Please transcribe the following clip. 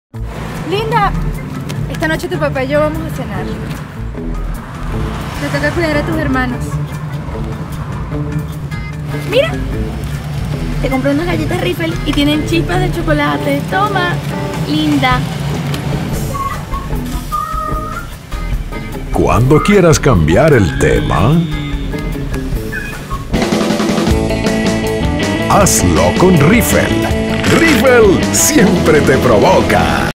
Linda, esta noche tu papá y yo vamos a cenar. Te toca cuidar a tus hermanos. Mira, te compré unas galletas Riffel y tienen chispas de chocolate. Toma, linda. Cuando quieras cambiar el tema, hazlo con Riffel. Riffel siempre te provoca.